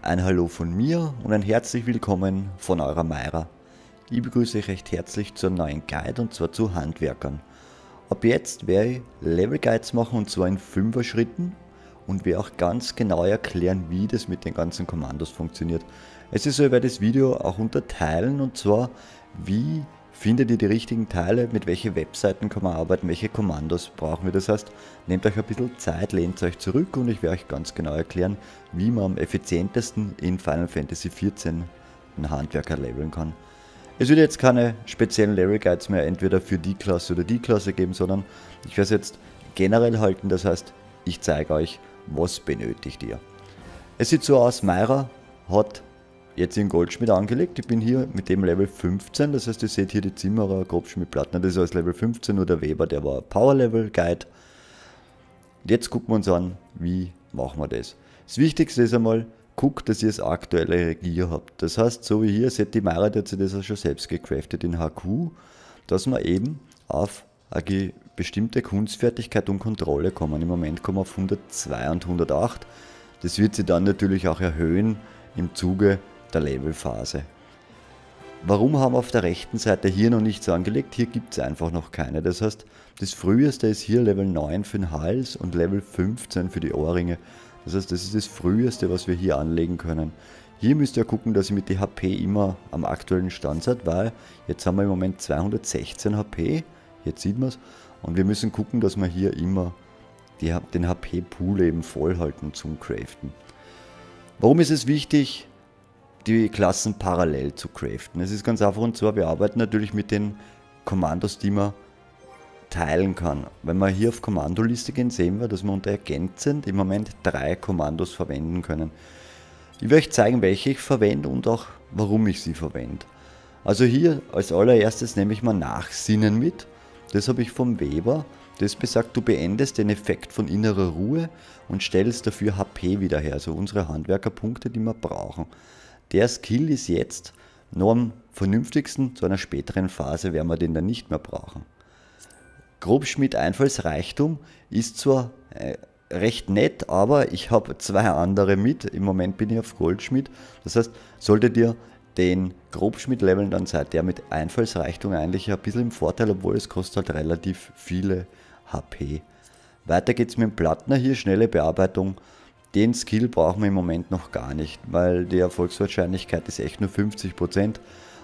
Ein Hallo von mir und ein herzlich willkommen von eurer Mayra. Ich begrüße euch recht herzlich zu einem neuen Guide und zwar zu Handwerkern. Ab jetzt werde ich Level Guides machen und zwar in 5er Schritten und werde auch ganz genau erklären, wie das mit den ganzen Kommandos funktioniert. Es ist so, ich werde das Video auch unterteilen und zwar, wie findet ihr die richtigen Teile, mit welchen Webseiten kann man arbeiten, welche Kommandos brauchen wir. Das heißt, nehmt euch ein bisschen Zeit, lehnt euch zurück und ich werde euch ganz genau erklären, wie man am effizientesten in Final Fantasy XIV einen Handwerker leveln kann. Es wird jetzt keine speziellen Level Guides mehr entweder für die Klasse oder die Klasse geben, sondern ich werde es jetzt generell halten, das heißt, ich zeige euch, was benötigt ihr. Es sieht so aus, Mayra hat jetzt in Goldschmied angelegt. Ich bin hier mit dem Level 15, das heißt, ihr seht hier die Zimmerer, Grobschmied, Plattner, das ist alles Level 15, nur der Weber, der war Power Level Guide. Jetzt gucken wir uns an, wie machen wir das. Das Wichtigste ist einmal, guckt, dass ihr das aktuelle Regier habt. Das heißt, so wie hier, seht die Mayra, die hat sich das auch schon selbst gecraftet in HQ, dass wir eben auf eine bestimmte Kunstfertigkeit und Kontrolle kommen. Im Moment kommen wir auf 102 und 108. Das wird sie dann natürlich auch erhöhen im Zuge der Levelphase. Warum haben wir auf der rechten Seite hier noch nichts angelegt? Hier gibt es einfach noch keine. Das heißt, das früheste ist hier Level 9 für den Hals und Level 15 für die Ohrringe. Das heißt, das ist das früheste, was wir hier anlegen können. Hier müsst ihr gucken, dass ihr mit den HP immer am aktuellen Stand seid, weil jetzt haben wir im Moment 216 HP. Jetzt sieht man es. Und wir müssen gucken, dass wir hier immer den HP-Pool eben voll halten zum Craften. Warum ist es wichtig, die Klassen parallel zu craften? Es ist ganz einfach, und zwar, wir arbeiten natürlich mit den Kommandos, die man teilen kann. Wenn wir hier auf Kommandoliste gehen, sehen wir, dass wir unter ergänzend im Moment 3 Kommandos verwenden können. Ich werde euch zeigen, welche ich verwende und auch warum ich sie verwende. Also hier als allererstes nehme ich mal Nachsinnen mit. Das habe ich vom Weber. Das besagt, du beendest den Effekt von innerer Ruhe und stellst dafür HP wieder her, also unsere Handwerkerpunkte, die wir brauchen. Der Skill ist jetzt noch am vernünftigsten, zu einer späteren Phase werden wir den dann nicht mehr brauchen. Grobschmied Einfallsreichtum ist zwar recht nett, aber ich habe 2 andere mit. Im Moment bin ich auf Goldschmied. Das heißt, solltet ihr den Grobschmied leveln, dann seid ihr mit Einfallsreichtum eigentlich ein bisschen im Vorteil, obwohl es kostet halt relativ viele HP. Weiter geht es mit dem Plattner hier, schnelle Bearbeitung. Den Skill brauchen wir im Moment noch gar nicht, weil die Erfolgswahrscheinlichkeit ist echt nur 50%.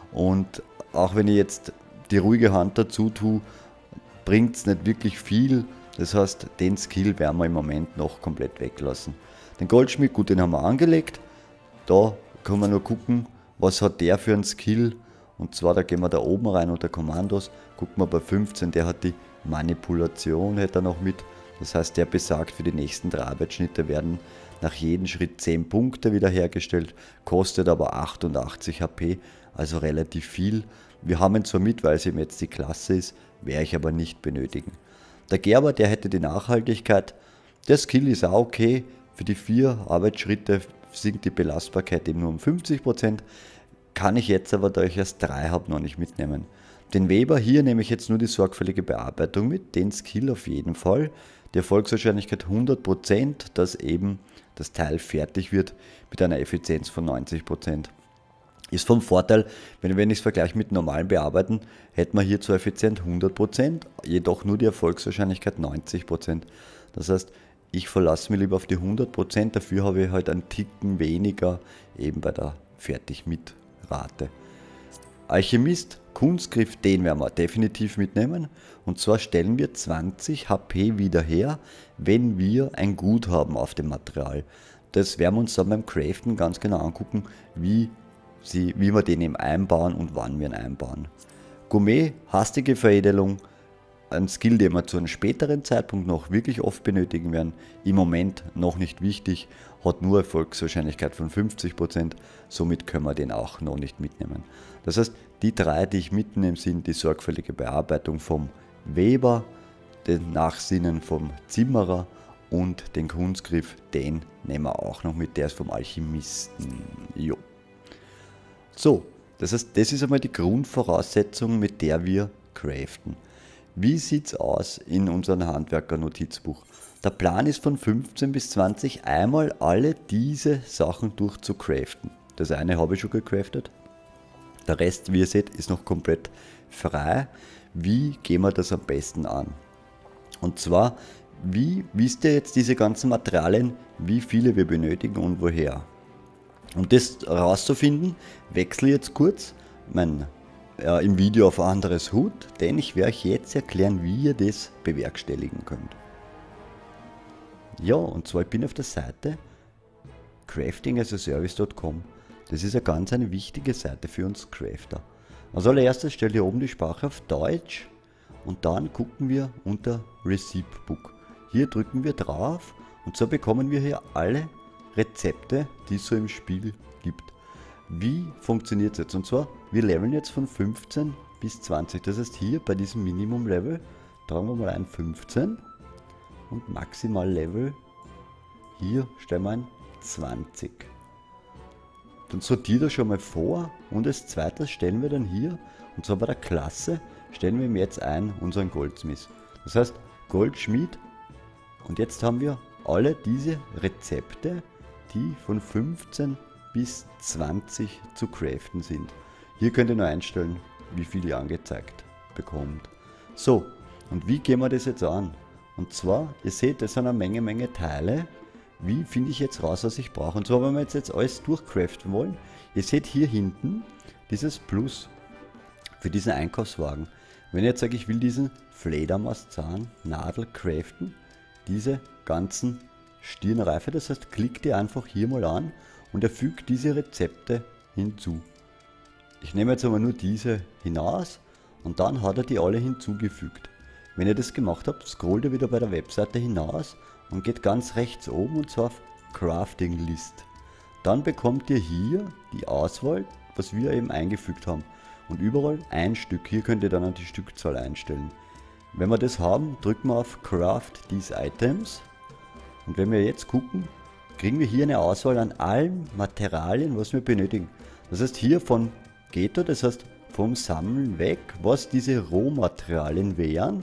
Und auch wenn ich jetzt die ruhige Hand dazu tue, bringt es nicht wirklich viel. Das heißt, den Skill werden wir im Moment noch komplett weglassen. Den Goldschmied, gut, den haben wir angelegt. Da können wir nur gucken, was hat der für einen Skill. Und zwar, da gehen wir da oben rein unter Kommandos. Gucken wir bei 15, der hat die Manipulation, hätte er noch mit. Das heißt, der besagt, für die nächsten 3 Arbeitsschnitte werden nach jedem Schritt 10 Punkte wiederhergestellt, kostet aber 88 HP, also relativ viel. Wir haben ihn zwar mit, weil es eben jetzt die Klasse ist, werde ich aber nicht benötigen. Der Gerber, der hätte die Nachhaltigkeit. Der Skill ist auch okay. Für die 4 Arbeitsschritte sinkt die Belastbarkeit eben nur um 50%. Kann ich jetzt aber, da ich erst 3 habe, noch nicht mitnehmen. Den Weber, hier nehme ich jetzt nur die sorgfältige Bearbeitung mit. Den Skill auf jeden Fall. Die Erfolgswahrscheinlichkeit 100%, dass eben das Teil fertig wird mit einer Effizienz von 90%. Ist vom Vorteil, wenn ich es vergleiche mit normalen Bearbeiten, hätte man hier zwar effizient 100%, jedoch nur die Erfolgswahrscheinlichkeit 90%. Das heißt, ich verlasse mich lieber auf die 100%, dafür habe ich halt einen Ticken weniger eben bei der Fertig-mit-Rate. Alchemist, Kunstgriff, den werden wir definitiv mitnehmen. Und zwar stellen wir 20 HP wieder her, wenn wir ein Guthaben auf dem Material. Das werden wir uns dann beim Craften ganz genau angucken, wie wir den eben einbauen und wann wir ihn einbauen. Gourmet, hastige Veredelung, ein Skill, den wir zu einem späteren Zeitpunkt noch wirklich oft benötigen werden. Im Moment noch nicht wichtig, hat nur Erfolgswahrscheinlichkeit von 50%, somit können wir den auch noch nicht mitnehmen. Das heißt, die 3, die ich mitnehme, sind die sorgfältige Bearbeitung vom Weber, den Nachsinnen vom Zimmerer und den Kunstgriff, den nehmen wir auch noch mit, der ist vom Alchemisten. Jo. So, das heißt, das ist einmal die Grundvoraussetzung, mit der wir craften. Wie sieht es aus in unserem Handwerker-Notizbuch? Der Plan ist von 15 bis 20 einmal alle diese Sachen durchzucraften. Das eine habe ich schon gecraftet. Der Rest, wie ihr seht, ist noch komplett frei. Wie gehen wir das am besten an? Und zwar, wie wisst ihr jetzt diese ganzen Materialien, wie viele wir benötigen und woher? Um das herauszufinden, wechsle ich jetzt kurz im Video auf ein anderes HUD, denn ich werde euch jetzt erklären, wie ihr das bewerkstelligen könnt. Ja, und zwar ich bin auf der Seite craftingasaservice.com. Das ist eine wichtige Seite für uns Crafter. Als allererstes stelle ich oben die Sprache auf Deutsch und dann gucken wir unter Recipe Book. Hier drücken wir drauf und so bekommen wir hier alle Rezepte, die es so im Spiel gibt. Wie funktioniert es jetzt? Und zwar, wir leveln jetzt von 15 bis 20. Das heißt, hier bei diesem Minimum Level tragen wir mal ein 15 und Maximal Level, hier stellen wir ein 20. Dann sortiert er schon mal vor und als zweites stellen wir dann hier, und zwar bei der Klasse, stellen wir ihm jetzt ein unseren Goldsmith. Das heißt Goldschmied, und jetzt haben wir alle diese Rezepte, die von 15 bis 20 zu craften sind. Hier könnt ihr nur einstellen, wie viel ihr angezeigt bekommt. So, und wie gehen wir das jetzt an? Und zwar, ihr seht, das sind eine Menge Teile. Wie finde ich jetzt raus, was ich brauche? Und zwar, wenn wir jetzt alles durchcraften wollen, ihr seht hier hinten dieses Plus für diesen Einkaufswagen. Wenn ich jetzt sage, ich will diesen Fledermauszahn-Nadel craften, diese ganzen Stirnreife, das heißt, klickt ihr einfach hier mal an und er fügt diese Rezepte hinzu. Ich nehme jetzt aber nur diese hinaus und dann hat er die alle hinzugefügt. Wenn ihr das gemacht habt, scrollt ihr wieder bei der Webseite hinaus und geht ganz rechts oben und zwar auf Crafting List. Dann bekommt ihr hier die Auswahl, was wir eben eingefügt haben. Und überall ein Stück. Hier könnt ihr dann die Stückzahl einstellen. Wenn wir das haben, drücken wir auf Craft These Items. Und wenn wir jetzt gucken, kriegen wir hier eine Auswahl an allen Materialien, was wir benötigen. Das heißt hier von Ghetto, das heißt vom Sammeln weg, was diese Rohmaterialien wären.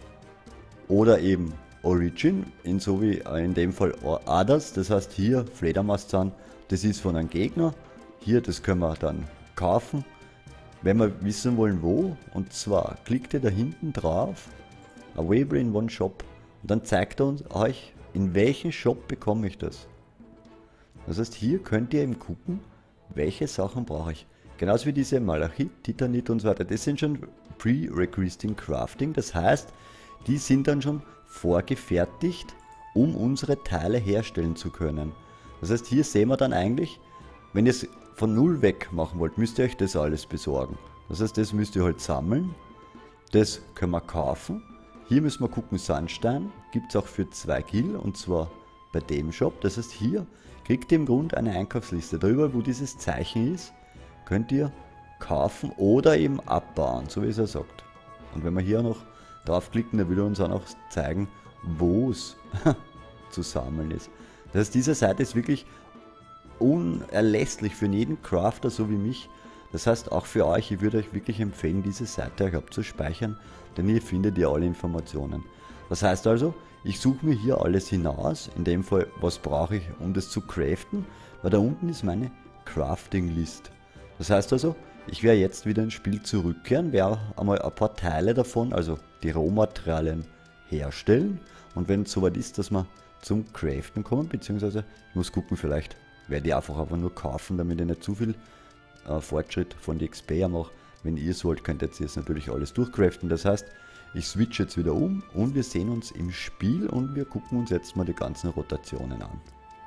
Oder eben Origin, so wie in dem Fall Others, das heißt hier Fledermauszahn, das ist von einem Gegner. Hier, das können wir dann kaufen. Wenn wir wissen wollen wo, und zwar klickt ihr da hinten drauf, Available in One Shop, und dann zeigt er euch, in welchen Shop bekomme ich das. Das heißt, hier könnt ihr eben gucken, welche Sachen brauche ich. Genauso wie diese Malachit, Titanit und so weiter, das sind schon Pre-Requesting Crafting, das heißt, die sind dann schon vorgefertigt, um unsere Teile herstellen zu können. Das heißt, hier sehen wir dann eigentlich, wenn ihr es von null weg machen wollt, müsst ihr euch das alles besorgen. Das heißt, das müsst ihr halt sammeln. Das können wir kaufen. Hier müssen wir gucken, Sandstein gibt es auch für 2 Gil und zwar bei dem Shop. Das heißt, hier kriegt ihr im Grunde eine Einkaufsliste. Darüber, wo dieses Zeichen ist, könnt ihr kaufen oder eben abbauen, so wie es er sagt. Und wenn wir hier noch draufklicken, dann will er uns auch noch zeigen, wo es zu sammeln ist. Das heißt, diese Seite ist wirklich unerlässlich für jeden Crafter, so wie mich. Das heißt, auch für euch, ich würde euch wirklich empfehlen, diese Seite euch abzuspeichern, denn hier findet ihr alle Informationen. Das heißt also, ich suche mir hier alles hinaus, in dem Fall, was brauche ich, um das zu craften, weil da unten ist meine Crafting List. Das heißt also, ich werde jetzt wieder ins Spiel zurückkehren, werde einmal ein paar Teile davon, also die Rohmaterialien, herstellen. Und wenn es soweit ist, dass wir zum Craften kommen, beziehungsweise ich muss gucken, vielleicht werde ich einfach nur kaufen, damit ich nicht zu viel Fortschritt von der XP mache. Wenn ihr es wollt, könnt ihr jetzt natürlich alles durchcraften. Das heißt, ich switche jetzt wieder um und wir sehen uns im Spiel und wir gucken uns jetzt mal die ganzen Rotationen an.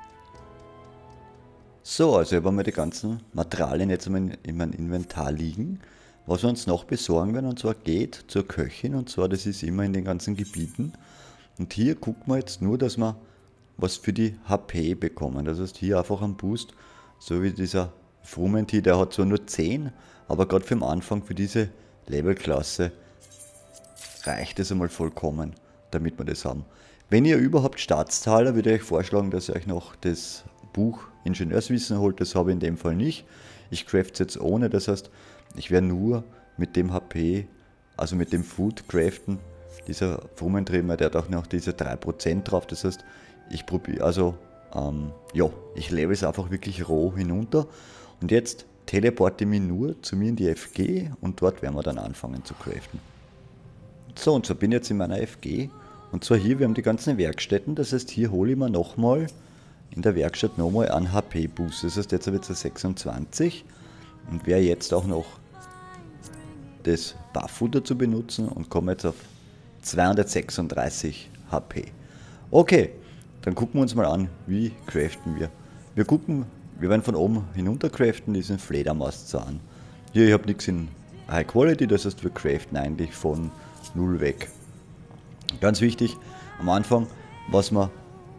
So, also ich habe mal die ganzen Materialien jetzt in meinem Inventar liegen. Was wir uns noch besorgen werden, und zwar geht zur Köchin, und zwar das ist immer in den ganzen Gebieten. Und hier gucken wir jetzt nur, dass wir was für die HP bekommen. Das heißt hier einfach einen Boost, so wie dieser Frumenti, der hat zwar nur 10, aber gerade für den Anfang, für diese Levelklasse, reicht es einmal vollkommen, damit wir das haben. Wenn ihr überhaupt Staatszahler, würde ich euch vorschlagen, dass ihr euch noch das Buch Ingenieurswissen holt. Das habe ich in dem Fall nicht. Ich craft es jetzt ohne, das heißt, ich werde nur mit dem HP, also mit dem Food craften, dieser Frumentrimmer, der hat auch noch diese 3% drauf. Das heißt, ich probiere, also, ja, ich level es einfach wirklich roh hinunter. Und jetzt teleporte ich mich nur zu mir in die FG und dort werden wir dann anfangen zu craften. So, und so bin ich jetzt in meiner FG. Und zwar hier, wir haben die ganzen Werkstätten. Das heißt, hier hole ich mir nochmal in der Werkstatt nochmal einen HP-Boost. Das heißt, jetzt habe ich jetzt 26 und werde jetzt auch noch das Buff-Futter zu benutzen und komme jetzt auf 236 HP. Okay, dann gucken wir uns mal an, wie craften wir. Wir werden von oben hinunter craften, diesen Fledermaustzahn. Hier, ich habe nichts in High Quality, das heißt, wir craften eigentlich von 0 weg. Ganz wichtig, am Anfang, was wir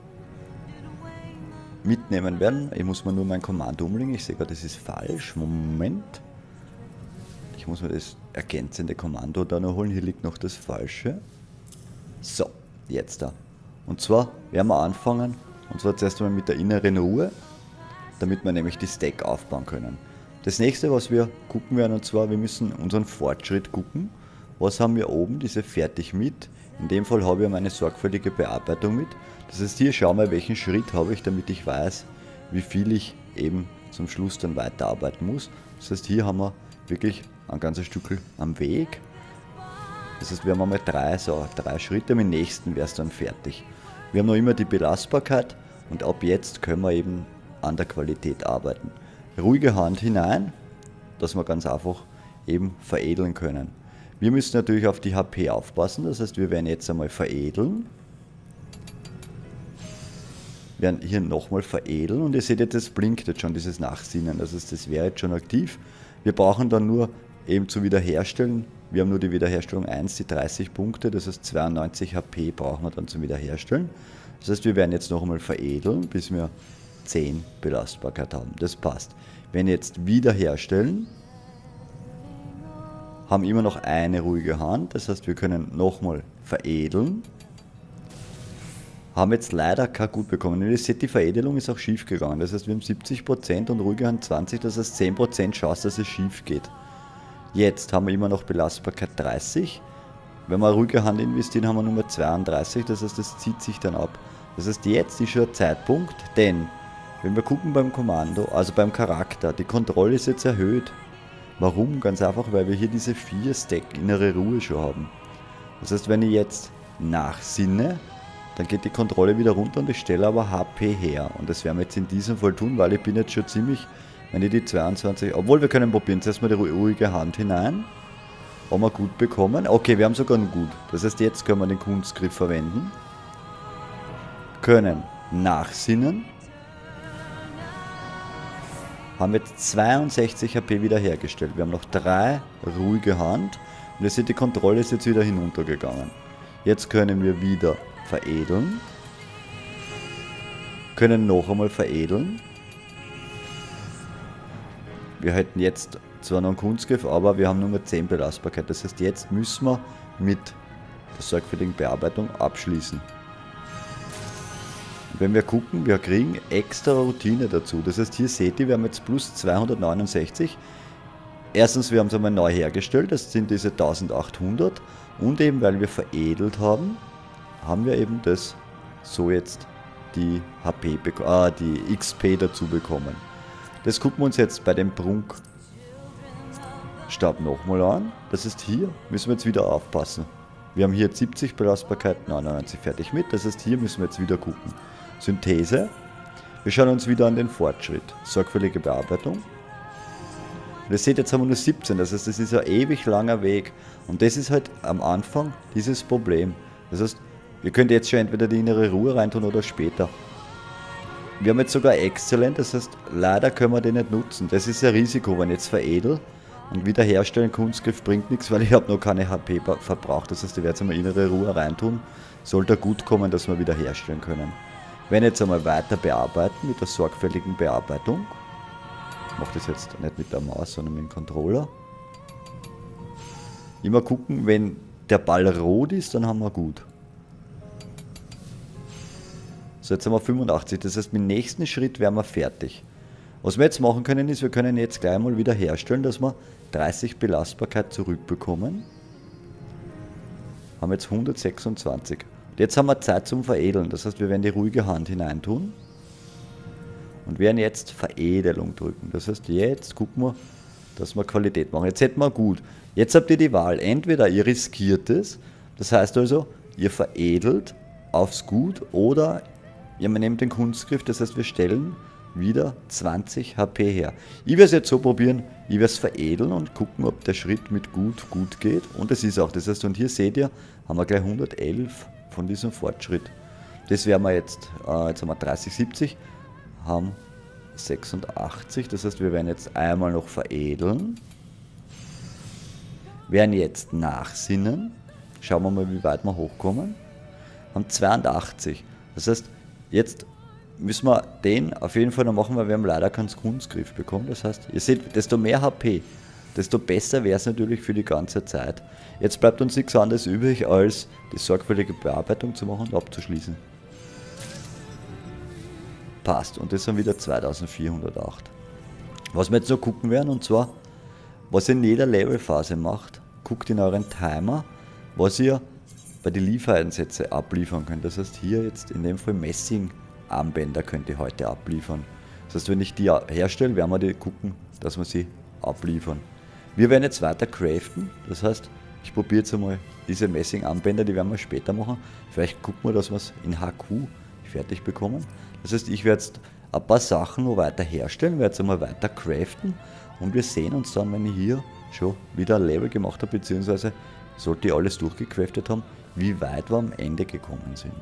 mitnehmen werden, ich muss mir nur mein Kommando umlegen, ich sehe gerade, das ist falsch, Moment. Ich muss mir das ergänzende Kommando da noch holen, hier liegt noch das falsche. So, jetzt da. Und zwar werden wir anfangen, und zwar zuerst einmal mit der inneren Ruhe, damit wir nämlich die Stack aufbauen können. Das nächste, was wir gucken werden, und zwar, wir müssen unseren Fortschritt gucken. Was haben wir oben, diese fertig mit? In dem Fall habe ich meine sorgfältige Bearbeitung mit. Das heißt, hier schauen wir, welchen Schritt habe ich, damit ich weiß, wie viel ich eben zum Schluss dann weiterarbeiten muss. Das heißt, hier haben wir wirklich ein ganzes Stück am Weg. Das heißt, wir haben einmal drei Schritte, mit dem nächsten wäre es dann fertig. Wir haben noch immer die Belastbarkeit und ab jetzt können wir eben an der Qualität arbeiten. Ruhige Hand hinein, dass wir ganz einfach eben veredeln können. Wir müssen natürlich auf die HP aufpassen, das heißt, wir werden jetzt einmal veredeln. Wir werden hier nochmal veredeln und ihr seht jetzt, es blinkt jetzt schon, dieses Nachsinnen, das heißt, das wäre jetzt schon aktiv. Wir brauchen dann nur eben zu wiederherstellen, wir haben nur die Wiederherstellung 1, die 30 Punkte, das heißt 92 HP brauchen wir dann zum Wiederherstellen. Das heißt, wir werden jetzt noch einmal veredeln, bis wir 10 Belastbarkeit haben, das passt. Wenn jetzt wiederherstellen, haben immer noch eine ruhige Hand, das heißt, wir können nochmal veredeln. Haben jetzt leider kein Gut bekommen. Und ihr seht, die Veredelung ist auch schief gegangen. Das heißt, wir haben 70% und ruhige Hand 20%, das heißt 10% Chance, dass es schief geht. Jetzt haben wir immer noch Belastbarkeit 30. Wenn wir ruhige Hand investieren, haben wir Nummer 32, das heißt, das zieht sich dann ab. Das heißt, jetzt ist schon der Zeitpunkt, denn wenn wir gucken beim Kommando, also beim Charakter, die Kontrolle ist jetzt erhöht. Warum? Ganz einfach, weil wir hier diese 4 Stack innere Ruhe schon haben. Das heißt, wenn ich jetzt nachsinne, dann geht die Kontrolle wieder runter und ich stelle aber HP her. Und das werden wir jetzt in diesem Fall tun, weil ich bin jetzt schon ziemlich, wenn ich die 22, obwohl wir können probieren, zuerst mal die ruhige Hand hinein. Haben wir gut bekommen. Okay, wir haben sogar einen Gut. Das heißt, jetzt können wir den Kunstgriff verwenden. Können nachsinnen. Haben jetzt 62 HP wiederhergestellt. Wir haben noch 3 ruhige Hand. Und ihr seht, die Kontrolle ist jetzt wieder hinuntergegangen. Jetzt können wir wieder veredeln. Können noch einmal veredeln. Wir hätten jetzt zwar noch einen Kunstgriff, aber wir haben nur mehr 10 Belastbarkeit. Das heißt, jetzt müssen wir mit der sorgfältigen Bearbeitung abschließen. Wenn wir gucken, wir kriegen extra Routine dazu. Das heißt, hier seht ihr, wir haben jetzt plus 269. Erstens, wir haben es einmal neu hergestellt, das sind diese 1800. Und eben, weil wir veredelt haben, haben wir eben das so jetzt die die XP dazu bekommen. Das gucken wir uns jetzt bei dem Prunkstab nochmal an. Das heißt, hier müssen wir jetzt wieder aufpassen. Wir haben hier 70 Belastbarkeit, 99 fertig mit. Das heißt, hier müssen wir jetzt wieder gucken. Synthese. Wir schauen uns wieder an den Fortschritt. Sorgfältige Bearbeitung. Und ihr seht, jetzt haben wir nur 17. Das heißt, das ist ein ewig langer Weg. Und das ist halt am Anfang dieses Problem. Das heißt, ihr könnt jetzt schon entweder die innere Ruhe reintun oder später. Wir haben jetzt sogar Exzellent, das heißt, leider können wir den nicht nutzen. Das ist ein Risiko, wenn ich jetzt veredel und wiederherstellen, Kunstgriff bringt nichts, weil ich habe noch keine HP verbraucht. Das heißt, ich werde jetzt einmal innere Ruhe reintun. Sollte gut kommen, dass wir wiederherstellen können. Wenn jetzt einmal weiter bearbeiten mit der sorgfältigen Bearbeitung. Ich mache das jetzt nicht mit der Maus, sondern mit dem Controller. Immer gucken, wenn der Ball rot ist, dann haben wir gut. So, jetzt haben wir 85, das heißt, mit dem nächsten Schritt wären wir fertig. Was wir jetzt machen können, ist, wir können jetzt gleich mal wieder herstellen, dass wir 30 Belastbarkeit zurückbekommen. Haben jetzt 126. Und jetzt haben wir Zeit zum Veredeln. Das heißt, wir werden die ruhige Hand hineintun. Und werden jetzt Veredelung drücken. Das heißt, jetzt gucken wir, dass wir Qualität machen. Jetzt hätten wir gut. Jetzt habt ihr die Wahl. Entweder ihr riskiert es. Das heißt also, ihr veredelt aufs Gut. Oder ihr nehmt den Kunstgriff. Das heißt, wir stellen wieder 20 HP her. Ich werde es jetzt so probieren, ich werde es veredeln und gucken, ob der Schritt mit gut geht. Und es ist auch, das heißt, und hier seht ihr, haben wir gleich 111 von diesem Fortschritt. Das werden wir jetzt haben wir 30, 70, haben 86, das heißt, wir werden jetzt einmal noch veredeln, werden jetzt nachsinnen, schauen wir mal, wie weit wir hochkommen, haben 82, das heißt, jetzt müssen wir den auf jeden Fall noch machen, weil wir haben leider keinen Kunstgriff bekommen. Das heißt, ihr seht, desto mehr HP, desto besser wäre es natürlich für die ganze Zeit. Jetzt bleibt uns nichts anderes übrig, als die sorgfältige Bearbeitung zu machen und abzuschließen. Passt. Und das sind wieder 2408. Was wir jetzt noch gucken werden, und zwar, was ihr in jeder Levelphase macht, guckt in euren Timer, was ihr bei den Liefereinsätzen abliefern könnt. Das heißt, hier jetzt in dem Fall Messing-Armbänder könnt ihr heute abliefern. Das heißt, wenn ich die herstelle, werden wir die gucken, dass wir sie abliefern. Wir werden jetzt weiter craften. Das heißt, ich probiere jetzt einmal diese Messing-Armbänder, die werden wir später machen. Vielleicht gucken wir, dass wir es in HQ fertig bekommen. Das heißt, ich werde jetzt ein paar Sachen noch weiter herstellen, werde jetzt einmal weiter craften und wir sehen uns dann, wenn ich hier schon wieder ein Level gemacht habe, beziehungsweise sollte ich alles durchgecraftet haben, wie weit wir am Ende gekommen sind.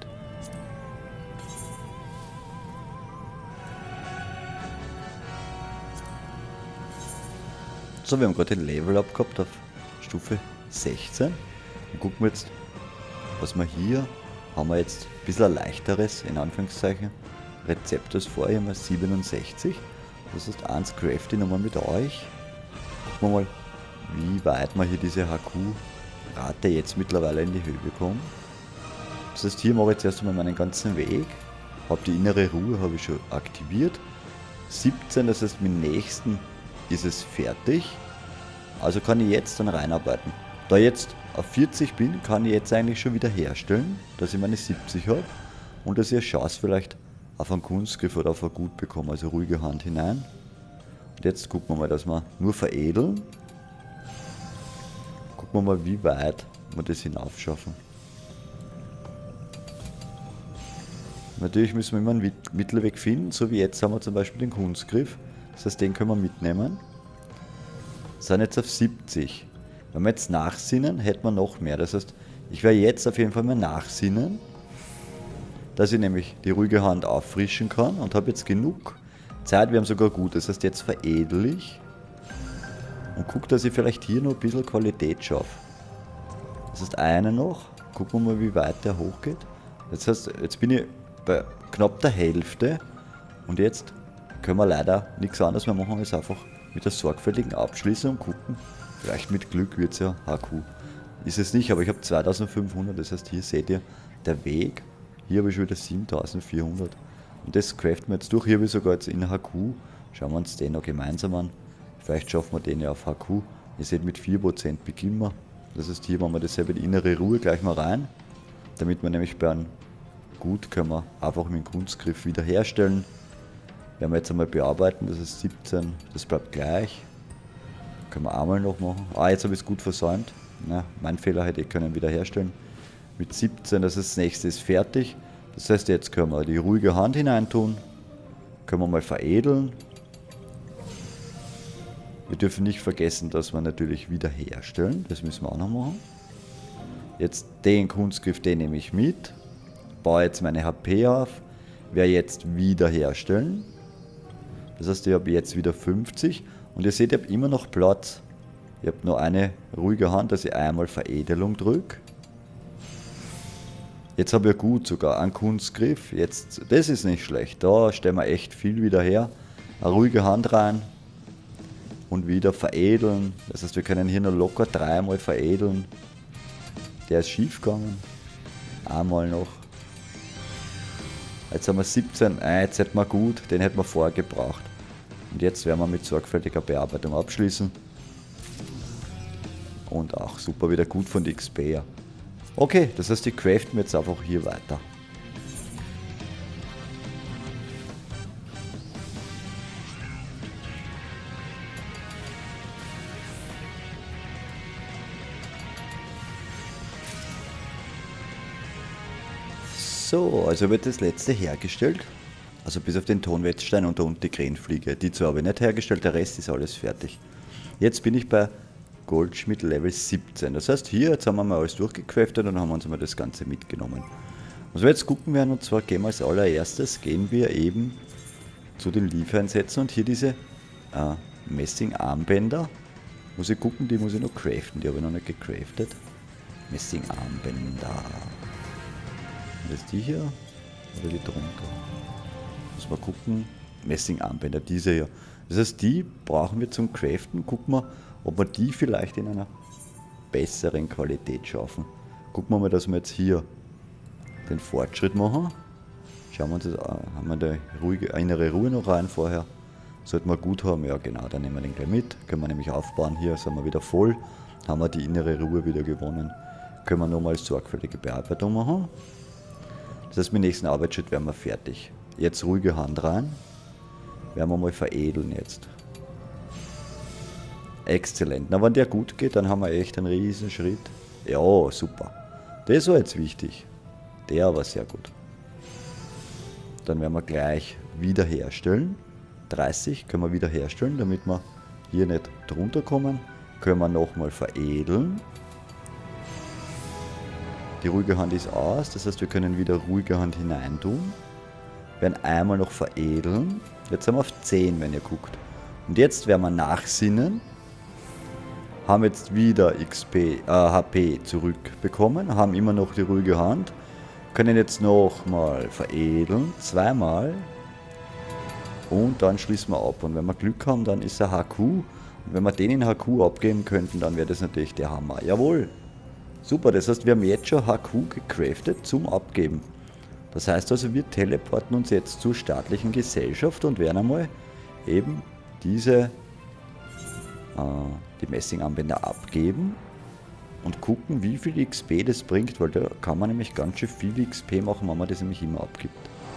So, wir haben gerade ein Level Up gehabt auf Stufe 16 und gucken wir jetzt, was wir hier haben wir jetzt ein bisschen ein leichteres, in Anführungszeichen, Rezept als vorher, haben wir 67. Das heißt, eins crafte ich nochmal mit euch. Gucken wir mal, wie weit wir hier diese HQ-Rate jetzt mittlerweile in die Höhe bekommen. Das heißt, hier mache ich jetzt erst einmal meinen ganzen Weg. Habe die innere Ruhe habe ich schon aktiviert. 17, das heißt, mit dem nächsten ist es fertig. Also kann ich jetzt dann reinarbeiten. Da ich jetzt auf 40 bin, kann ich jetzt eigentlich schon wieder herstellen, dass ich meine 70 habe und dass ich eine Chance vielleicht auf einen Kunstgriff oder auf ein Gut bekomme, also ruhige Hand hinein. Und jetzt gucken wir mal, dass wir nur veredeln. Gucken wir mal, wie weit wir das hinaufschaffen. Natürlich müssen wir immer einen Mittelweg finden, so wie jetzt haben wir zum Beispiel den Kunstgriff. Das heißt, den können wir mitnehmen. Sind jetzt auf 70. Wenn wir jetzt nachsinnen, hätten wir noch mehr. Das heißt, ich werde jetzt auf jeden Fall mal nachsinnen, dass ich nämlich die ruhige Hand auffrischen kann und habe jetzt genug Zeit. Wir haben sogar gut. Das heißt, jetzt veredel ich und gucke, dass ich vielleicht hier noch ein bisschen Qualität schaffe. Das heißt, eine noch. Gucken wir mal, wie weit der hochgeht. Das heißt, jetzt bin ich bei knapp der Hälfte und jetzt können wir leider nichts anderes mehr machen, als einfach mit der sorgfältigen Abschließung gucken. Vielleicht mit Glück wird es ja HQ. Ist es nicht, aber ich habe 2500, das heißt, hier seht ihr der Weg. Hier habe ich schon wieder 7400. Und das craften wir jetzt durch. Hier habe ich sogar jetzt in HQ. Schauen wir uns den noch gemeinsam an. Vielleicht schaffen wir den ja auf HQ. Ihr seht, mit 4% beginnen wir. Das heißt, hier machen wir dasselbe, die innere Ruhe gleich mal rein. Damit wir nämlich bei einem Gut können wir einfach mit dem Kunstgriff wieder herstellen. Werden wir jetzt einmal bearbeiten, das ist 17, das bleibt gleich. Können wir einmal noch machen. Ah, jetzt habe ich es gut versäumt. Na, mein Fehler hätte ich können wieder herstellen. Mit 17, das nächste ist fertig. Das heißt, jetzt können wir die ruhige Hand hineintun. Können wir mal veredeln. Wir dürfen nicht vergessen, dass wir natürlich wieder herstellen. Das müssen wir auch noch machen. Jetzt den Kunstgriff, den nehme ich mit. Baue jetzt meine HP auf. Werde jetzt wieder herstellen. Das heißt, ich habe jetzt wieder 50. Und ihr seht, ich habe immer noch Platz. Ich habe nur eine ruhige Hand, dass ich einmal Veredelung drücke. Jetzt habe ich gut sogar einen Kunstgriff. Jetzt, das ist nicht schlecht. Da stellen wir echt viel wieder her. Eine ruhige Hand rein. Und wieder veredeln. Das heißt, wir können hier noch locker dreimal veredeln. Der ist schief gegangen. Einmal noch. Jetzt haben wir 17. Jetzt hätten wir gut. Den hätten wir vorher gebraucht. Und jetzt werden wir mit sorgfältiger Bearbeitung abschließen. Und auch super wieder gut von der XP her. Okay, das heißt, die craften wir jetzt einfach hier weiter. So, also wird das letzte hergestellt. Also bis auf den Tonwetzstein und die Krähenfliege. Die zwei habe ich nicht hergestellt, der Rest ist alles fertig. Jetzt bin ich bei Goldschmied Level 17. Das heißt, hier, jetzt haben wir mal alles durchgecraftet und dann haben wir uns mal das Ganze mitgenommen. Was wir jetzt gucken werden, und zwar gehen wir als allererstes, gehen wir eben zu den Liefereinsätzen und hier diese Messing-Armbänder. Muss ich gucken, die muss ich noch craften, die habe ich noch nicht gecraftet. Messing-Armbänder. Das ist die hier oder die drunter? Muss man gucken. Messing-Armbänder, diese hier. Das heißt, die brauchen wir zum Craften. Gucken wir, ob wir die vielleicht in einer besseren Qualität schaffen. Gucken wir mal, dass wir jetzt hier den Fortschritt machen. Schauen wir uns das an. Haben wir da ruhige, innere Ruhe noch rein vorher? Sollten wir gut haben? Ja genau, dann nehmen wir den gleich mit. Können wir nämlich aufbauen. Hier sind wir wieder voll. Haben wir die innere Ruhe wieder gewonnen. Können wir nochmal sorgfältige Bearbeitung machen. Das heißt, mit dem nächsten Arbeitsschritt wären wir fertig. Jetzt ruhige Hand rein. Werden wir mal veredeln jetzt. Exzellent. Na, wenn der gut geht, dann haben wir echt einen riesen Schritt. Ja, super. Das war jetzt wichtig. Der war sehr gut. Dann werden wir gleich wiederherstellen. 30 können wir wiederherstellen, damit wir hier nicht drunter kommen. Können wir nochmal veredeln. Die ruhige Hand ist aus, das heißt, wir können wieder ruhige Hand hineintun. Werden einmal noch veredeln. Jetzt sind wir auf 10, wenn ihr guckt. Und jetzt werden wir nachsinnen. Haben jetzt wieder HP zurückbekommen. Haben immer noch die ruhige Hand. Können jetzt nochmal veredeln. Zweimal. Und dann schließen wir ab. Und wenn wir Glück haben, dann ist er HQ. Und wenn wir den in HQ abgeben könnten, dann wäre das natürlich der Hammer. Jawohl. Super, das heißt, wir haben jetzt schon HQ gecraftet zum Abgeben. Das heißt also, wir teleporten uns jetzt zur staatlichen Gesellschaft und werden einmal eben die Messingarmbänder abgeben und gucken, wie viel XP das bringt, weil da kann man nämlich ganz schön viel XP machen, wenn man das nämlich immer abgibt.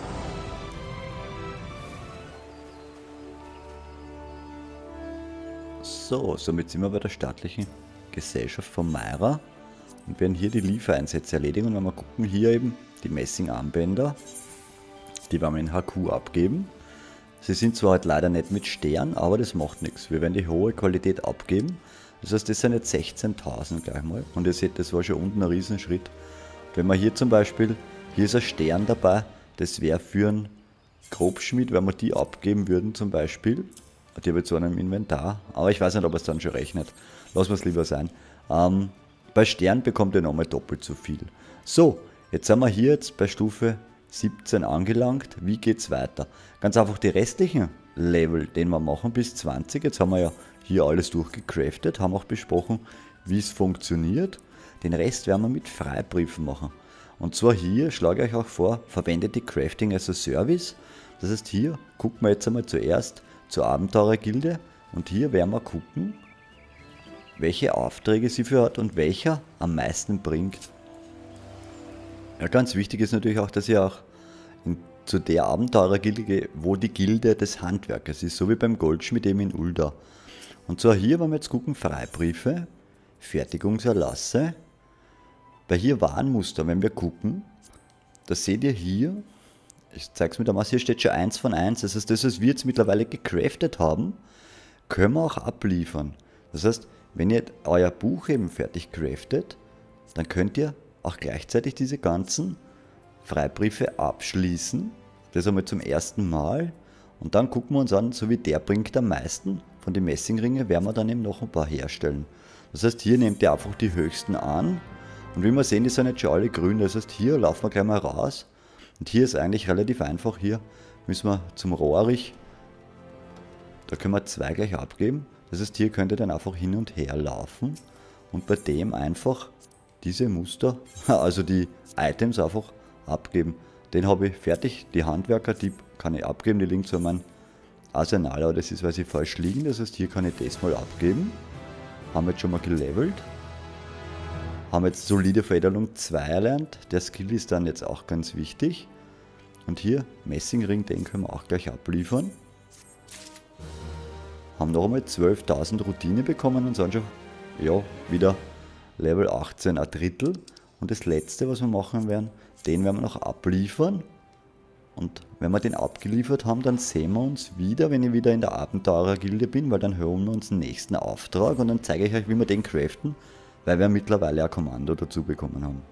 So, somit sind wir bei der staatlichen Gesellschaft von Myra und werden hier die Liefereinsätze erledigen. Und wenn wir gucken, hier eben die Messingarmbänder, die werden wir in HQ abgeben. Sie sind zwar halt leider nicht mit Stern, aber das macht nichts. Wir werden die hohe Qualität abgeben. Das heißt, das sind jetzt 16.000 gleich mal. Und ihr seht, das war schon unten ein Riesenschritt. Wenn wir hier zum Beispiel, hier ist ein Stern dabei, das wäre für einen Grobschmied, wenn wir die abgeben würden zum Beispiel. Die habe ich zwar im Inventar, aber ich weiß nicht, ob es dann schon rechnet. Lassen wir es lieber sein. Bei Stern bekommt ihr nochmal doppelt so viel. So, jetzt sind wir hier jetzt bei Stufe 17 angelangt. Wie geht es weiter? Ganz einfach die restlichen Level, den wir machen bis 20. Jetzt haben wir ja hier alles durchgecraftet, haben auch besprochen, wie es funktioniert. Den Rest werden wir mit Freibriefen machen. Und zwar hier, schlage ich euch auch vor, verwendet die Crafting as a Service. Das heißt, hier gucken wir jetzt einmal zuerst zur Abenteurergilde und hier werden wir gucken, welche Aufträge sie für hat und welcher am meisten bringt. Ja, ganz wichtig ist natürlich auch, dass ihr auch zu der Abenteurergilde geht, wo die Gilde des Handwerkers ist, so wie beim Goldschmied eben in Ulda. Und zwar hier, wenn wir jetzt gucken, Freibriefe, Fertigungserlasse, bei hier Warnmuster, wenn wir gucken, das seht ihr hier, ich zeige es mit der Maus, hier steht schon 1 von 1, das heißt, das, was wir jetzt mittlerweile gecraftet haben, können wir auch abliefern. Das heißt, wenn ihr euer Buch eben fertig craftet, dann könnt ihr auch gleichzeitig diese ganzen Freibriefe abschließen. Das einmal zum ersten Mal. Und dann gucken wir uns an, so wie der bringt am meisten. Von den Messingringen werden wir dann eben noch ein paar herstellen. Das heißt, hier nehmt ihr einfach die höchsten an. Und wie wir sehen, die sind jetzt schon alle grün. Das heißt, hier laufen wir gleich mal raus. Und hier ist eigentlich relativ einfach. Hier müssen wir zum Rohrich. Da können wir 2 gleich abgeben. Das heißt, hier könnt ihr dann einfach hin und her laufen. Und bei dem einfach diese Muster, also die Items einfach abgeben. Den habe ich fertig. Die Handwerker, die kann ich abgeben. Die liegen zu meinem Arsenal, aber das ist, weil sie falsch liegen. Das heißt, hier kann ich das mal abgeben. Haben wir jetzt schon mal gelevelt. Haben jetzt solide Veredelung 2 erlernt. Der Skill ist dann jetzt auch ganz wichtig. Und hier, Messingring, den können wir auch gleich abliefern. Haben noch einmal 12.000 Routine bekommen und sind schon, ja, wieder Level 18, ein Drittel. Und das letzte, was wir machen werden, den werden wir noch abliefern. Und wenn wir den abgeliefert haben, dann sehen wir uns wieder, wenn ich wieder in der Abenteurer-Gilde bin, weil dann hören wir uns den nächsten Auftrag und dann zeige ich euch, wie wir den craften, weil wir mittlerweile ein Kommando dazu bekommen haben.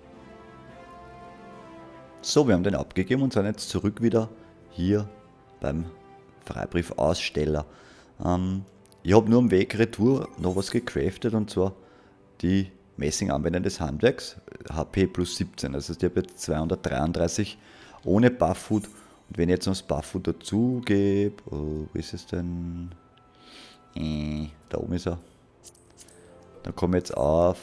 So, wir haben den abgegeben und sind jetzt zurück wieder hier beim Freibriefaussteller. Ich habe nur am Weg retour noch was gecraftet und zwar die Messinganwender des Handwerks, HP plus 17, also ich habe jetzt 233 ohne Bufffood. Und wenn ich jetzt noch das Bufffood dazu gebe, wo ist es denn? Da oben ist er. Dann komme ich jetzt auf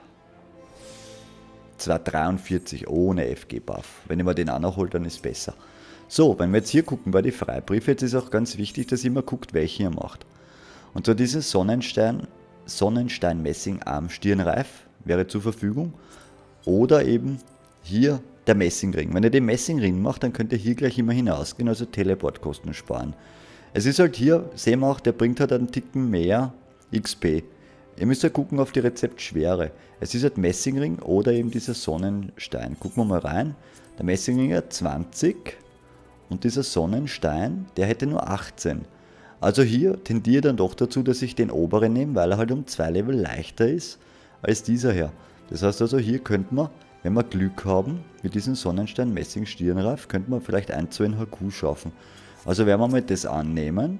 243 ohne FG-Buff. Wenn ich mir den auch noch hole, dann ist es besser. So, wenn wir jetzt hier gucken bei den Freibriefen, jetzt ist auch ganz wichtig, dass ihr immer guckt, welchen ihr macht. Und zwar diesen Sonnenstein-Messing Armstirnreif wäre zur Verfügung. Oder eben hier der Messingring. Wenn ihr den Messingring macht, dann könnt ihr hier gleich immer hinausgehen, also Teleportkosten sparen. Es ist halt hier, sehen wir auch, der bringt halt einen Ticken mehr XP. Ihr müsst ja gucken auf die Rezeptschwere. Es ist halt Messingring oder eben dieser Sonnenstein. Gucken wir mal rein. Der Messingring hat 20 und dieser Sonnenstein, der hätte nur 18. Also hier tendiere ich dann doch dazu, dass ich den oberen nehme, weil er halt um 2 Level leichter ist als dieser her. Das heißt also, hier könnte man, wenn wir Glück haben, mit diesem Sonnenstein Messing Stirnreif, könnte man vielleicht 1 zu 1 HQ schaffen. Also werden wir mal das annehmen.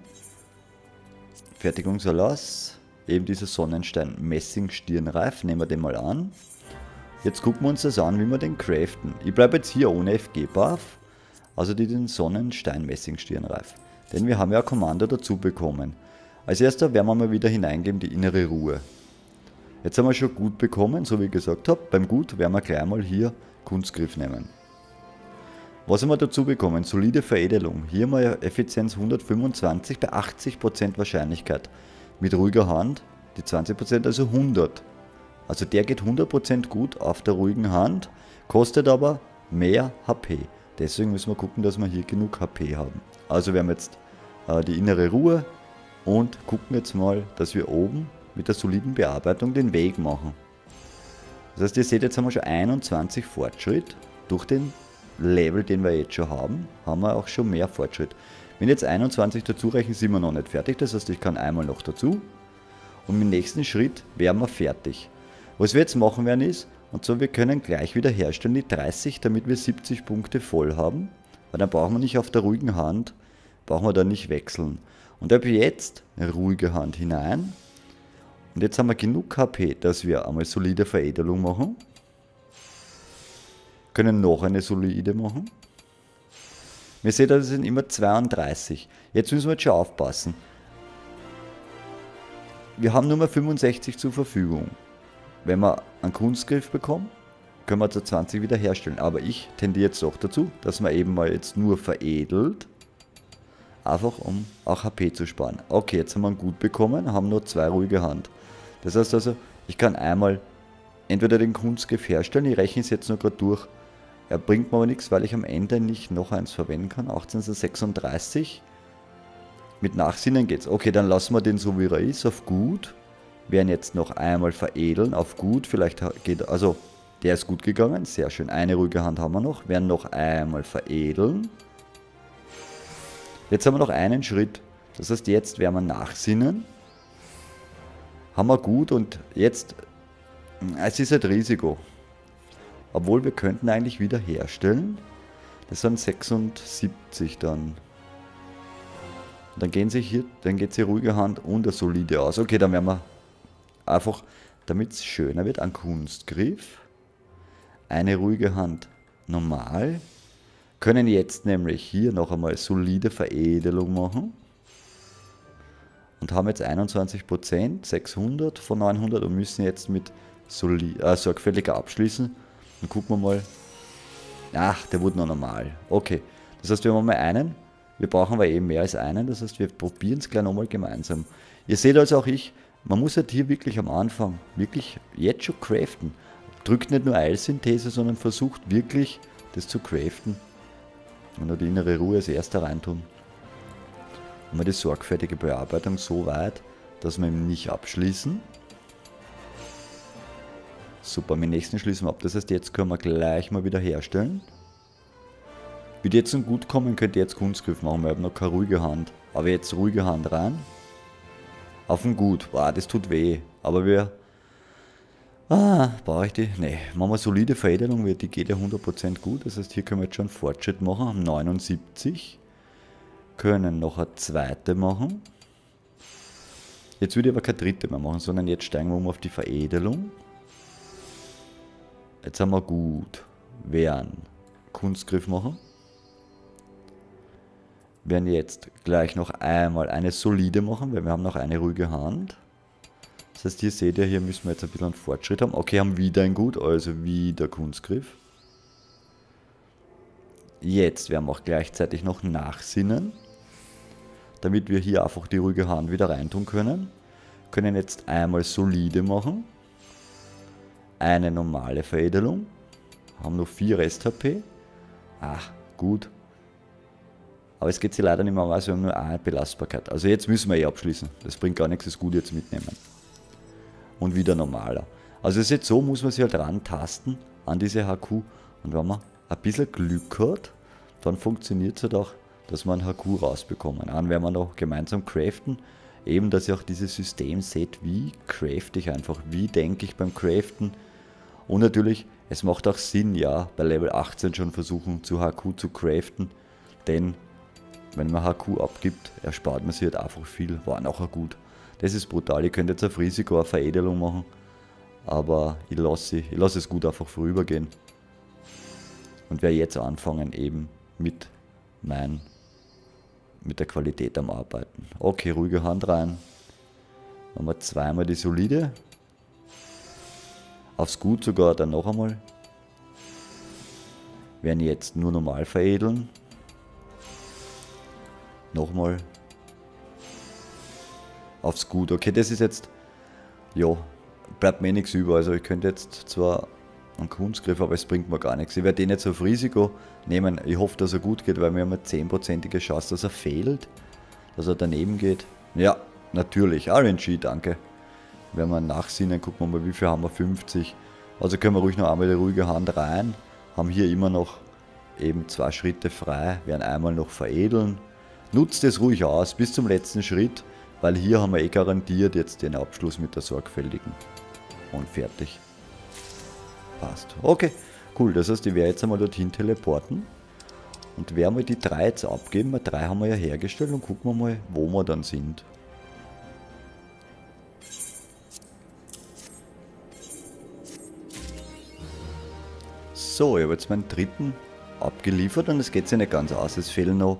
Fertigungserlass, eben dieser Sonnenstein Messing Stirnreif, nehmen wir den mal an. Jetzt gucken wir uns das an, wie wir den craften. Ich bleibe jetzt hier ohne FG-Buff, also den Sonnenstein Messing Stirnreif. Denn wir haben ja ein Kommando dazu bekommen. Als erster werden wir mal wieder hineingeben die innere Ruhe. Jetzt haben wir schon Gut bekommen, so wie ich gesagt habe. Beim Gut werden wir gleich mal hier Kunstgriff nehmen. Was haben wir dazu bekommen? Solide Veredelung. Hier haben wir Effizienz 125 bei 80% Wahrscheinlichkeit. Mit ruhiger Hand die 20%, also 100. Also der geht 100% gut auf der ruhigen Hand, kostet aber mehr HP. Deswegen müssen wir gucken, dass wir hier genug HP haben. Also wir haben jetzt die innere Ruhe und gucken jetzt mal, dass wir oben mit der soliden Bearbeitung den Weg machen. Das heißt, ihr seht, jetzt haben wir schon 21 Fortschritt. Durch den Level, den wir jetzt schon haben wir auch schon mehr Fortschritt. Wenn jetzt 21 dazu rechnen, sind wir noch nicht fertig. Das heißt, ich kann einmal noch dazu. Und im nächsten Schritt wären wir fertig. Was wir jetzt machen werden ist, und zwar wir können gleich wieder herstellen die 30, damit wir 70 Punkte voll haben. Weil dann brauchen wir nicht auf der ruhigen Hand, brauchen wir dann nicht wechseln. Und ab jetzt eine ruhige Hand hinein. Und jetzt haben wir genug HP, dass wir einmal solide Veredelung machen. Können noch eine solide machen. Wir sehen, das sind immer 32. Jetzt müssen wir jetzt schon aufpassen. Wir haben nur mehr 65 zur Verfügung. Wenn wir einen Kunstgriff bekommen, können wir zu 20 wieder herstellen. Aber ich tendiere jetzt doch dazu, dass man eben mal jetzt nur veredelt. Einfach um auch HP zu sparen. Okay, jetzt haben wir einen Gut bekommen, haben nur 2 ruhige Hand. Das heißt also, ich kann einmal entweder den Kunstgriff herstellen, ich rechne es jetzt nur gerade durch. Er bringt mir aber nichts, weil ich am Ende nicht noch eins verwenden kann. 1836. Mit Nachsinnen geht's. Okay, dann lassen wir den so wie er ist, auf Gut. Werden jetzt noch einmal veredeln, auf Gut. Vielleicht geht, also der ist gut gegangen, sehr schön. Eine ruhige Hand haben wir noch. Werden noch einmal veredeln. Jetzt haben wir noch einen Schritt. Das heißt, jetzt werden wir nachsinnen. Haben wir Gut und jetzt, es ist halt Risiko. Obwohl wir könnten eigentlich wieder herstellen. Das sind 76 dann. Und dann gehen sie hier, dann geht sie ruhige Hand und eine solide aus. Okay, dann werden wir einfach, damit es schöner wird, einen Kunstgriff. Eine ruhige Hand normal. Können jetzt nämlich hier noch einmal solide Veredelung machen. Und haben jetzt 21%, 600 von 900 und müssen jetzt mit sorgfältiger abschließen. Dann gucken wir mal. Ach, der wurde noch normal. Okay, das heißt, wir haben mal einen. Wir brauchen aber eben mehr als einen. Das heißt, wir probieren es gleich nochmal gemeinsam. Ihr seht also auch man muss halt hier wirklich am Anfang, wirklich jetzt schon craften. drückt nicht nur Eilsynthese, sondern versucht wirklich, das zu craften. Und nur die innere Ruhe als erster reintun. Und wir die sorgfältige Bearbeitung so weit, dass wir ihn nicht abschließen. Super, mit dem nächsten schließen wir ab. Das heißt, jetzt können wir gleich mal wieder herstellen. Würde jetzt zum gut kommen, könnte ich jetzt Kunstgriff machen. Wir haben noch keine ruhige Hand. Aber jetzt ruhige Hand rein. Auf den Gut. Boah, das tut weh. Aber wir... brauche ich die? Ne, machen wir solide Veredelung. Die geht ja 100% gut. Das heißt, hier können wir jetzt schon einen Fortschritt machen. Haben 79. Können noch eine zweite machen. Jetzt würde ich aber keine dritte mehr machen, sondern jetzt steigen wir um auf die Veredelung. Jetzt haben wir gut. Werden Kunstgriff machen. Werden jetzt gleich noch einmal eine solide machen, weil wir haben noch eine ruhige Hand. Das heißt, hier seht ihr, hier müssen wir jetzt ein bisschen einen Fortschritt haben. Okay, haben wieder ein Gut, also wieder Kunstgriff. Jetzt werden wir auch gleichzeitig noch nachsinnen, damit wir hier einfach die ruhige Hand wieder reintun können. Können jetzt einmal solide machen. Eine normale Veredelung. Haben noch 4 Rest-HP. Ach, gut. Aber es geht sich leider nicht mehr aus, wir haben nur eine Belastbarkeit. Also jetzt müssen wir abschließen. Das bringt gar nichts, das Gut jetzt mitnehmen. Und wieder normaler. Also es ist jetzt so, muss man sich halt rantasten an diese HQ. Und wenn man ein bisschen Glück hat, dann funktioniert es halt auch, dass man HQ rausbekommen. Dann werden wir noch gemeinsam craften. Eben, dass ihr auch dieses System seht, wie crafte ich einfach, wie denke ich beim Craften. Und natürlich, es macht auch Sinn, ja, bei Level 18 schon versuchen, zu HQ zu craften. Denn wenn man HQ abgibt, erspart man sich halt einfach viel. War nachher gut. Das ist brutal. Ihr könnt jetzt auf Risiko eine Veredelung machen. Aber ich lasse es gut einfach vorübergehen. Und werde jetzt anfangen eben mit der Qualität am Arbeiten. Okay, ruhige Hand rein. Dann haben wir zweimal die solide. Aufs Gut sogar dann noch einmal. Werden jetzt nur normal veredeln. Nochmal. Aufs Gut. Okay, das ist jetzt... Ja, bleibt mir nichts über. Also ich könnte jetzt zwar einen Kunstgriff, aber es bringt mir gar nichts. Ich werde den jetzt auf Risiko nehmen. Ich hoffe, dass er gut geht, weil wir haben eine 10%ige Chance, dass er fehlt. Dass er daneben geht. Ja, natürlich. RNG, danke. Wenn wir nachsinnen, gucken wir mal, wie viel haben wir? 50. Also können wir ruhig noch einmal die ruhige Hand rein. Haben hier immer noch eben 2 Schritte frei. Werden einmal noch veredeln. Nutzt es ruhig aus bis zum letzten Schritt, weil hier haben wir eh garantiert jetzt den Abschluss mit der sorgfältigen. Und fertig. Passt. Okay, cool. Das heißt, ich werde jetzt einmal dorthin teleporten. Und werden wir die 3 jetzt abgeben. Weil 3 haben wir ja hergestellt und gucken wir mal, wo wir dann sind. So, ich habe jetzt meinen dritten abgeliefert und es geht sich nicht ganz aus. Es fehlen noch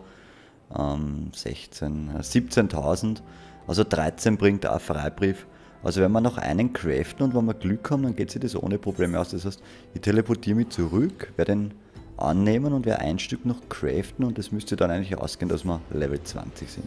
17.000. Also 13 bringt auch Freibrief. Also wenn wir noch einen craften und wenn wir Glück haben, dann geht sich das ohne Probleme aus. Das heißt, ich teleportiere mich zurück, werde den annehmen und werde ein Stück noch craften und das müsste dann eigentlich ausgehen, dass wir Level 20 sind.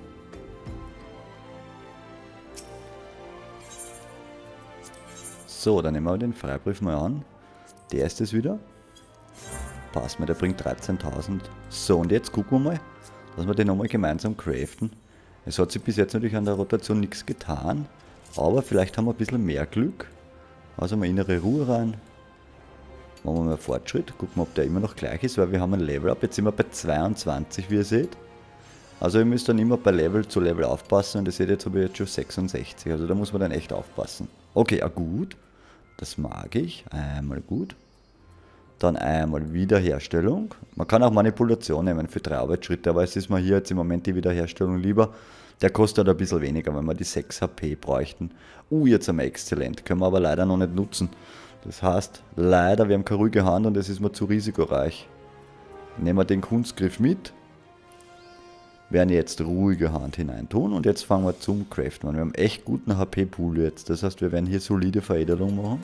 So, dann nehmen wir den Freibrief mal an. Der ist es wieder. Passt mir, der bringt 13.000. So, und jetzt gucken wir mal, dass wir den nochmal gemeinsam craften. Es hat sich bis jetzt natürlich an der Rotation nichts getan, aber vielleicht haben wir ein bisschen mehr Glück. Also mal innere Ruhe rein. Machen wir mal Fortschritt, gucken wir, ob der immer noch gleich ist, weil wir haben ein Level Up. Jetzt sind wir bei 22, wie ihr seht. Also ihr müsst dann immer bei Level zu Level aufpassen und ihr seht, jetzt habe ich jetzt schon 66. Also da muss man dann echt aufpassen. Okay, ja gut. Das mag ich. Einmal gut. Dann einmal Wiederherstellung. Man kann auch Manipulation nehmen für 3 Arbeitsschritte, aber es ist mir hier jetzt im Moment die Wiederherstellung lieber. Der kostet ein bisschen weniger, wenn wir die 6 HP bräuchten. Jetzt haben wir exzellent. Können wir aber leider noch nicht nutzen. Das heißt, leider, wir haben keine ruhige Hand und es ist mir zu risikoreich. Nehmen wir den Kunstgriff mit. Werden jetzt ruhige Hand hineintun und jetzt fangen wir zum Craften an. Wir haben echt guten HP-Pool jetzt. Das heißt, wir werden hier solide Veredelung machen.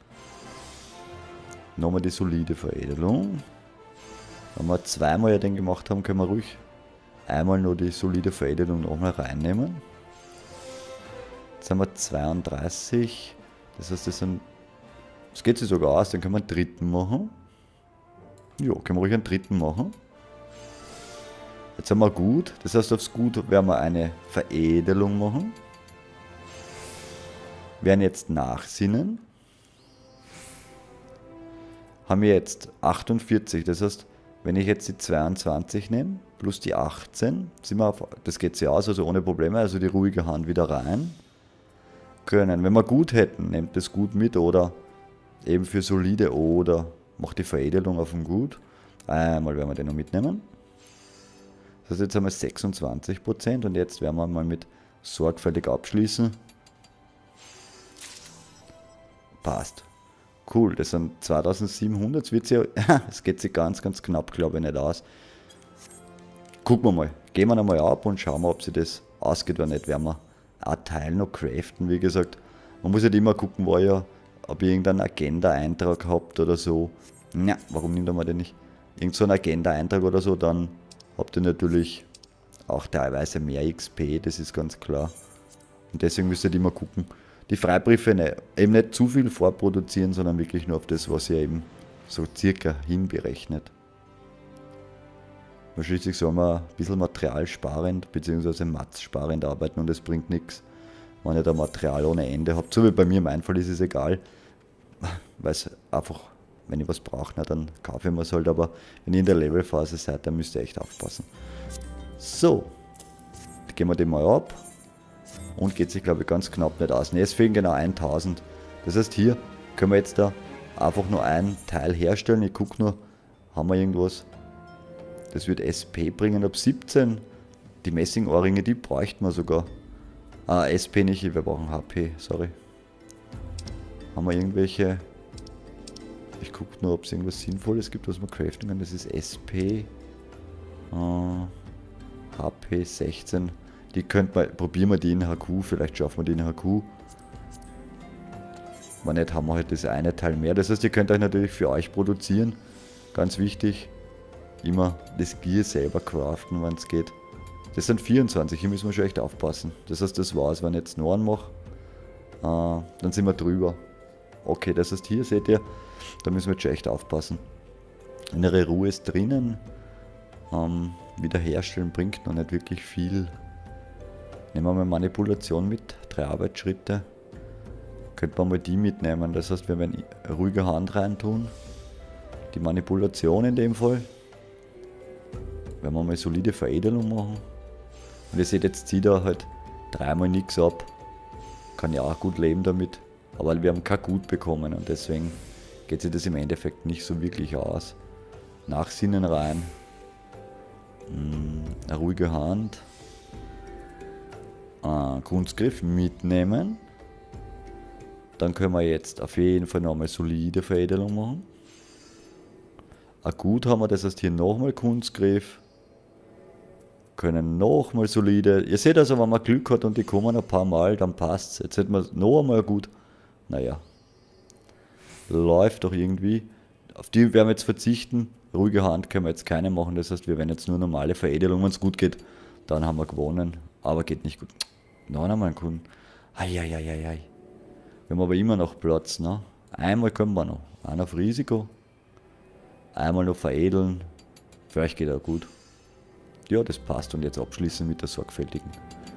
Nochmal die solide Veredelung. Wenn wir zweimal ja den gemacht haben, können wir ruhig einmal nur die solide Veredelung nochmal reinnehmen. Jetzt haben wir 32. Das heißt, das sind das geht sich sogar aus, dann können wir einen dritten machen. Ja, können wir ruhig einen dritten machen. Jetzt haben wir Gut, das heißt aufs Gut werden wir eine Veredelung machen. Werden jetzt nachsinnen. Haben wir jetzt 48, das heißt, wenn ich jetzt die 22 nehme, plus die 18, sind wir auf, das geht sich aus, also ohne Probleme, also die ruhige Hand wieder rein. Können, wenn wir Gut hätten, nehmt das Gut mit oder eben für solide oder macht die Veredelung auf dem Gut. Einmal werden wir den noch mitnehmen. Das heißt, jetzt haben wir 26% und jetzt werden wir mal mit sorgfältig abschließen. Passt. Cool, das sind 2700, es geht sich ganz, ganz knapp, glaube ich, nicht aus. Gucken wir mal, gehen wir einmal ab und schauen wir, ob sich das ausgeht oder nicht. Werden wir ein Teil noch craften, wie gesagt. Man muss halt immer gucken, ob ihr irgendeinen Agenda-Eintrag habt oder so. Ja, warum nimmt man den nicht? Irgend so einen Agenda-Eintrag oder so, dann habt ihr natürlich auch teilweise mehr XP, das ist ganz klar. Und deswegen müsst ihr immer gucken. Die Freibriefe eben nicht zu viel vorproduzieren, sondern wirklich nur auf das, was ihr eben so circa hinberechnet. Und schließlich soll man ein bisschen materialsparend bzw. matzsparend arbeiten und es bringt nichts, wenn ihr da Material ohne Ende habt. So wie bei mir, in meinem Fall ist es egal, weil es einfach, wenn ich was brauche, dann kaufe ich mir es halt, aber wenn ihr in der Levelphase seid, dann müsst ihr echt aufpassen. So, gehen wir den mal ab. Und geht sich, glaube ich, ganz knapp nicht aus. Ne, es fehlen genau 1000. Das heißt, hier können wir jetzt da einfach nur ein Teil herstellen. Ich gucke nur, haben wir irgendwas? Das wird SP bringen ab 17. Die Messingohrringe, die bräuchten wir sogar. SP nicht, wir brauchen HP, sorry. Haben wir irgendwelche... Ich gucke nur, ob es irgendwas Sinnvolles gibt, was man craften kann. Das ist SP. HP 16. Die könnte man, probieren wir die in HQ, vielleicht schaffen wir die in HQ. Wenn nicht, haben wir halt das eine Teil mehr. Das heißt, ihr könnt euch natürlich für euch produzieren. Ganz wichtig, immer das Gear selber craften, wenn es geht. Das sind 24, hier müssen wir schon echt aufpassen. Das heißt, das war's, wenn ich jetzt noch einen mache, dann sind wir drüber. Okay, das heißt, hier seht ihr, da müssen wir jetzt schon echt aufpassen. Innere Ruhe ist drinnen. Wiederherstellen bringt noch nicht wirklich viel. Nehmen wir mal Manipulation mit, 3 Arbeitsschritte. Könnte man mal die mitnehmen, das heißt, wir werden ruhige Hand reintun. Die Manipulation in dem Fall. Wenn wir mal solide Veredelung machen. Und ihr seht, jetzt zieht er halt 3-mal nichts ab. Kann ja auch gut leben damit. Aber wir haben kein Gut bekommen und deswegen geht sich das im Endeffekt nicht so wirklich aus. Nachsinnen rein. Eine ruhige Hand. Kunstgriff mitnehmen. Dann können wir jetzt auf jeden Fall nochmal solide Veredelung machen. Gut haben wir, das heißt hier nochmal Kunstgriff. Können nochmal solide. Ihr seht also, wenn man Glück hat und die kommen ein paar Mal, dann passt es. Jetzt hätten wir noch einmal gut. Naja. Läuft doch irgendwie. Auf die werden wir jetzt verzichten. Ruhige Hand können wir jetzt keine machen. Das heißt, wir werden jetzt nur normale Veredelung. Wenn es gut geht, dann haben wir gewonnen. Aber geht nicht gut. Noch einmal einen Kunden. Eieieiei. Wir haben aber immer noch Platz. Ne? Einmal können wir noch. Einen auf Risiko. Einmal noch veredeln. Für euch geht er gut. Ja, das passt. Und jetzt abschließen mit der sorgfältigen.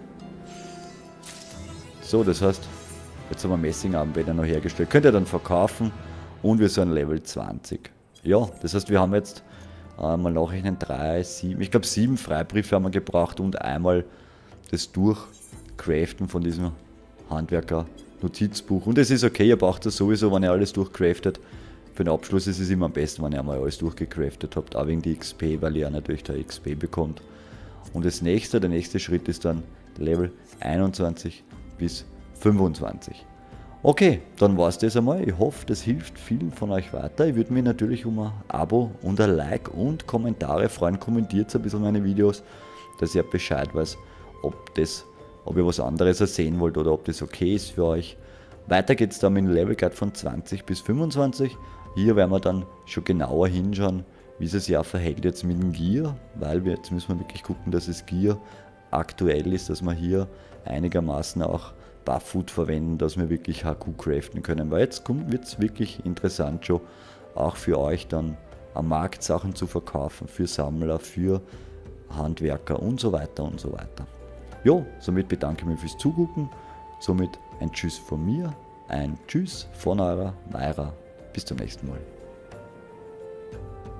So, das heißt, jetzt haben wir Messingarmbänder noch hergestellt. Könnt ihr dann verkaufen. Und wir sind Level 20. Ja, das heißt, wir haben jetzt mal nachrechnen 3, 7. Ich glaube 7 Freibriefe haben wir gebraucht und einmal das Durchcraften von diesem Handwerker-Notizbuch. Und es ist okay, ihr braucht das sowieso, wenn ihr alles durchcraftet. Für den Abschluss ist es immer am besten, wenn ihr einmal alles durchgecraftet habt, auch wegen die XP, weil ihr natürlich da XP bekommt. Und der nächste Schritt ist dann Level 21 bis 25. Okay, dann war es das einmal. Ich hoffe, das hilft vielen von euch weiter. Ich würde mich natürlich um ein Abo und ein Like und Kommentare freuen. Kommentiert ein bisschen meine Videos, dass ihr Bescheid weiß, ob ihr was anderes sehen wollt oder ob das okay ist für euch. Weiter geht es dann mit dem Level Guide von 20 bis 25. Hier werden wir dann schon genauer hinschauen, wie es ja verhält jetzt mit dem Gear, weil jetzt müssen wir wirklich gucken, dass das Gear aktuell ist, dass wir hier einigermaßen auch Barfood verwenden, dass wir wirklich HQ craften können. Weil jetzt wird es wirklich interessant schon, auch für euch dann am Markt Sachen zu verkaufen, für Sammler, für Handwerker und so weiter und so weiter. Jo, somit bedanke ich mich fürs Zugucken. Somit ein Tschüss von mir, ein Tschüss von eurer Mayra. Bis zum nächsten Mal.